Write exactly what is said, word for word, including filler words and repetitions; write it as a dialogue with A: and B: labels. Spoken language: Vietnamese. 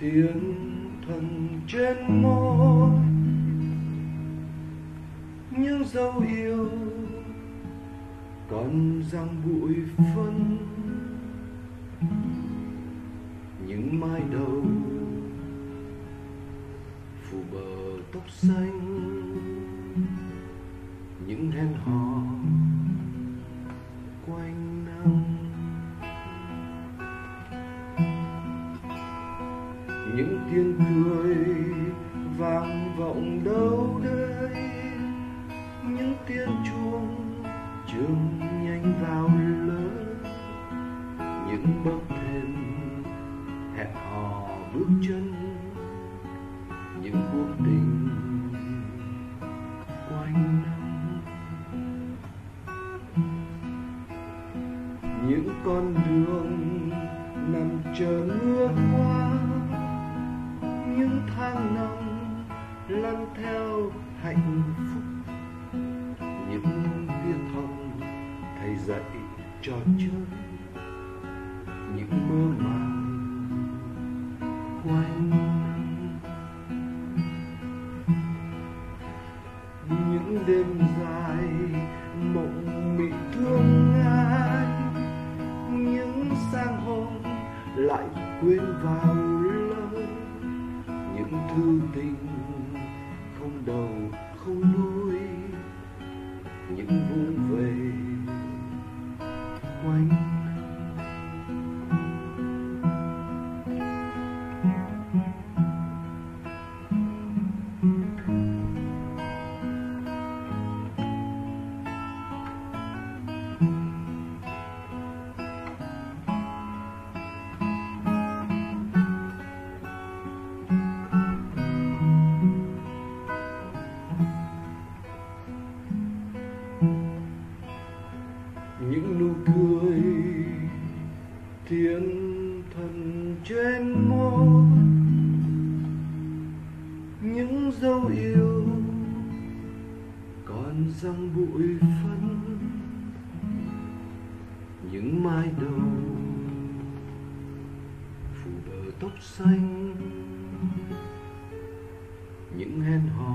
A: thiên thần trên môi, những dấu yêu còn giăng bụi phân, những mái đầu phủ bờ tóc xanh, những hẹn hò quanh năm, những tiếng cười vang vọng đâu đây, những tiếng chuông trường nhanh vào lớn, những bậc thềm hẹn hò bước chân, những cuộc tình quanh năm, những con đường nằm chờ mưa qua, những tháng năm lăn theo hạnh phúc, những tiết học thầy dạy trò chơi, những mơ màng quanh năm, những đêm dài mộng mị thương ai, những sáng hôm lại quên vào lời, những thư tình không đầu không đuôi, những vung về quanh năm. Những nụ cười thiên thần trên môi, những dấu yêu còn giăng bụi phân, những mái đầu phủ bờ tóc xanh, những hẹn hò